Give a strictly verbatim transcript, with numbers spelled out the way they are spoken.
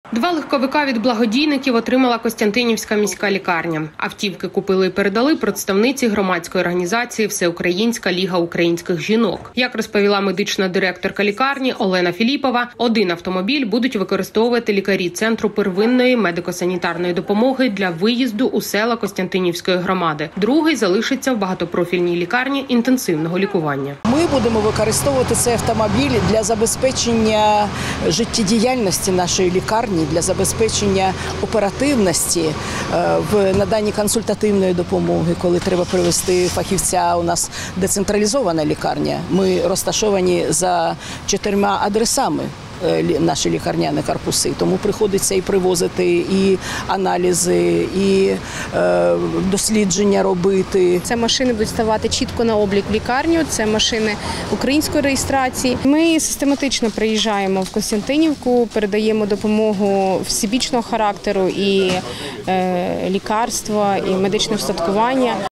Два легковика від благодійників отримала Костянтинівська міська лікарня. Автівки купили і передали представниці громадської організації «Всеукраїнська ліга українських жінок». Як розповіла медична директорка лікарні Олена Філіпова, один автомобіль будуть використовувати лікарі Центру первинної медико-санітарної допомоги для виїзду у села Костянтинівської громади. Другий залишиться в багатопрофільній лікарні інтенсивного лікування. Ми будемо використовувати цей автомобіль для забезпечення життєдіяльності нашої лікарні, для забезпечення оперативності в наданні консультативної допомоги, коли треба привести фахівця. У нас децентралізована лікарня. Ми розташовані за чотирма адресами. Наші лікарняні корпуси. Тому приходиться і привозити, і аналізи, і е, дослідження робити. Це машини будуть ставати чітко на облік в лікарню, це машини української реєстрації. Ми систематично приїжджаємо в Костянтинівку, передаємо допомогу всебічного характеру, і е, лікарства, і медичне устаткування.